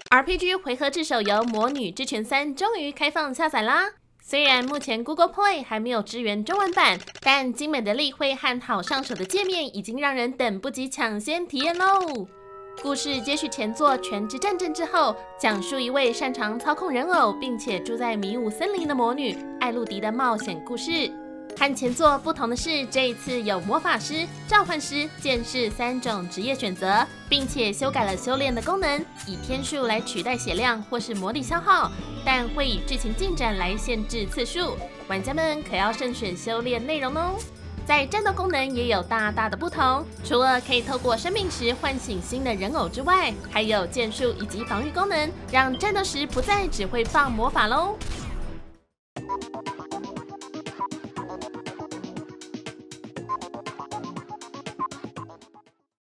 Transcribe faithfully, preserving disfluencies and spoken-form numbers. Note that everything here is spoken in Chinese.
R P G 回合制手游《魔女之泉三》终于开放下载啦！虽然目前 Google Play 还没有支援中文版，但精美的例会和好上手的界面已经让人等不及抢先体验喽！故事接续前作《全之战争》之后，讲述一位擅长操控人偶并且住在迷雾森林的魔女艾露迪的冒险故事。和前作不同的是，这一次有魔法师、召唤师、剑士三种职业选择，并且修改了修炼的功能，以天数来取代血量或是魔力消耗，但会以剧情进展来限制次数，玩家们可要慎选修炼内容哦。在战斗功能也有大大的不同，除了可以透过生命石唤醒新的人偶之外，还有剑术以及防御功能，让战斗时不再只会放魔法喽。